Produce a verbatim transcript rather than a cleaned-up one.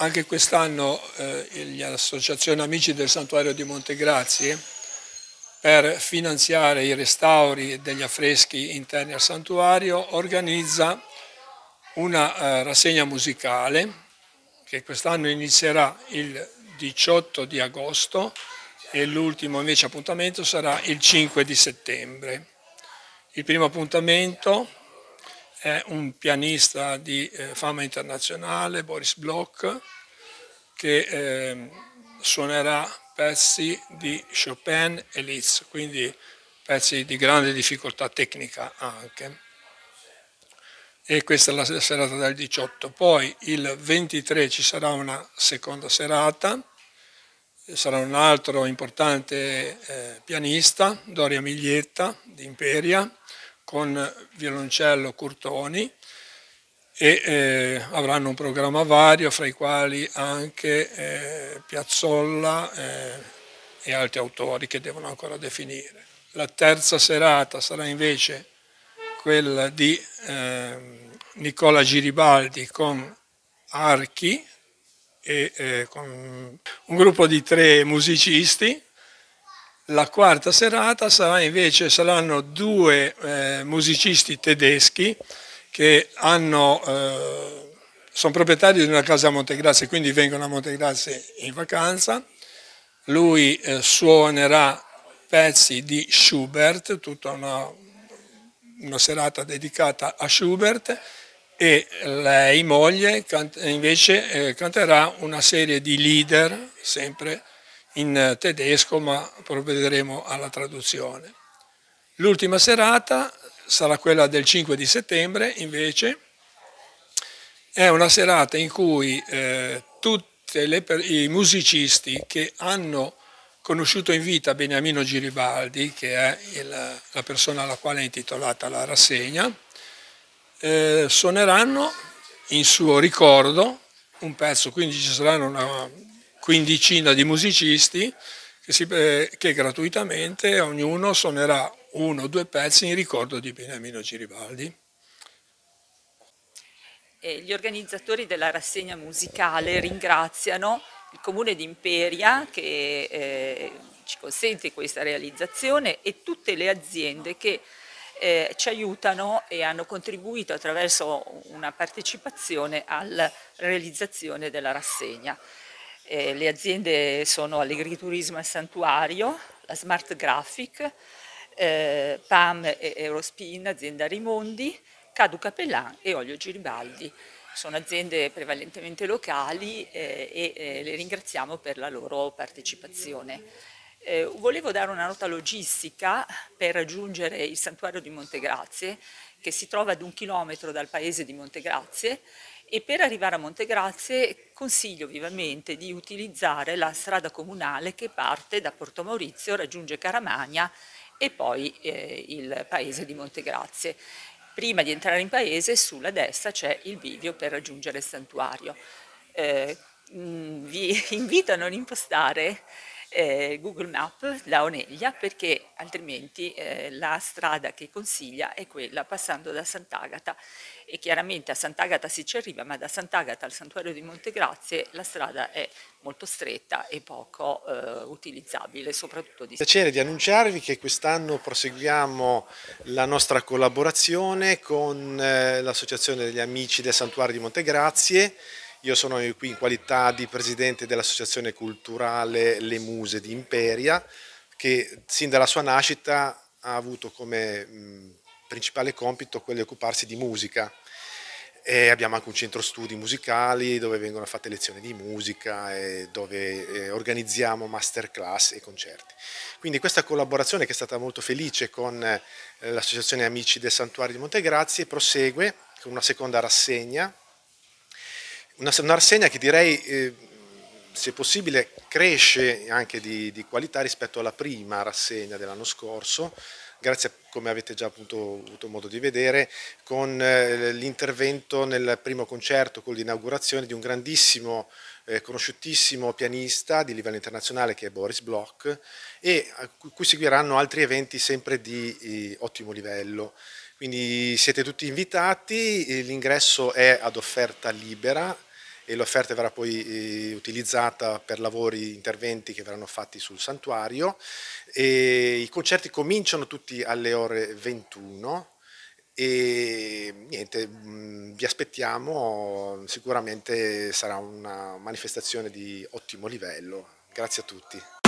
Anche quest'anno eh, l'Associazione Amici del Santuario di Montegrazie, per finanziare i restauri degli affreschi interni al santuario, organizza una eh, rassegna musicale che quest'anno inizierà il diciotto di agosto e l'ultimo invece appuntamento sarà il cinque di settembre. Il primo appuntamento è un pianista di eh, fama internazionale, Boris Bloch, che eh, suonerà pezzi di Chopin e Liszt, quindi pezzi di grande difficoltà tecnica anche. E questa è la serata del diciotto. Poi il ventitré ci sarà una seconda serata, sarà un altro importante eh, pianista, Doria Miglietta di Imperia, con violoncello Curtoni, e eh, avranno un programma vario, fra i quali anche eh, Piazzolla eh, e altri autori che devono ancora definire. La terza serata sarà invece quella di eh, Nicola Giribaldi con archi e eh, con un gruppo di tre musicisti. La quarta serata sarà invece, saranno due eh, musicisti tedeschi che hanno, eh, sono proprietari di una casa a Montegrazie, quindi vengono a Montegrazie in vacanza. Lui eh, suonerà pezzi di Schubert, tutta una, una serata dedicata a Schubert, e lei, moglie, invece eh, canterà una serie di lieder, sempre in tedesco, ma provvederemo alla traduzione. L'ultima serata sarà quella del cinque di settembre, invece, è una serata in cui eh, tutti i musicisti che hanno conosciuto in vita Beniamino Giribaldi, che è il, la persona alla quale è intitolata la rassegna, eh, suoneranno in suo ricordo un pezzo, quindi ci saranno una quindicina di musicisti che, si, eh, che gratuitamente ognuno suonerà uno o due pezzi in ricordo di Beniamino Giribaldi. E gli organizzatori della rassegna musicale ringraziano il Comune di Imperia che eh, ci consente questa realizzazione e tutte le aziende che eh, ci aiutano e hanno contribuito attraverso una partecipazione alla realizzazione della rassegna. Eh, le aziende sono Allegriturismo e Santuario, la Smart Graphic, eh, P A M e Eurospin, azienda Rimondi, Cadu Capellan e Olio Giribaldi. Sono aziende prevalentemente locali eh, e eh, le ringraziamo per la loro partecipazione. Eh, volevo dare una nota logistica per raggiungere il santuario di Montegrazie, che si trova ad un chilometro dal paese di Montegrazie, e per arrivare a Montegrazie consiglio vivamente di utilizzare la strada comunale che parte da Porto Maurizio, raggiunge Caramagna e poi eh, il paese di Montegrazie. Prima di entrare in paese, sulla destra c'è il bivio per raggiungere il santuario. Eh, mh, vi invito a non impostare eh, Google Maps da Oneglia, perché altrimenti eh, la strada che consiglia è quella passando da Sant'Agata, e chiaramente a Sant'Agata si ci arriva, ma da Sant'Agata al santuario di Montegrazie la strada è molto stretta e poco eh, utilizzabile, soprattutto di... Piacere di annunciarvi che quest'anno proseguiamo la nostra collaborazione con eh, l'Associazione degli Amici del Santuario di Montegrazie. Io sono qui in qualità di presidente dell'Associazione Culturale Le Muse di Imperia, che sin dalla sua nascita ha avuto come mh, principale compito quello di occuparsi di musica. E abbiamo anche un centro studi musicali dove vengono fatte lezioni di musica e dove eh, organizziamo masterclass e concerti. Quindi questa collaborazione, che è stata molto felice con eh, l'Associazione Amici del Santuario di Montegrazie, prosegue con una seconda rassegna, una, una rassegna che direi, eh, se possibile, cresce anche di, di qualità rispetto alla prima rassegna dell'anno scorso, grazie, come avete già appunto avuto modo di vedere, con eh, l'intervento nel primo concerto, quello di inaugurazione, di un grandissimo, eh, conosciutissimo pianista di livello internazionale che è Boris Bloch, e a cui seguiranno altri eventi sempre di eh, ottimo livello. Quindi siete tutti invitati, l'ingresso è ad offerta libera e l'offerta verrà poi eh, utilizzata per lavori, interventi che verranno fatti sul santuario. E i concerti cominciano tutti alle ore ventuno e niente, mh, vi aspettiamo, sicuramente sarà una manifestazione di ottimo livello. Grazie a tutti.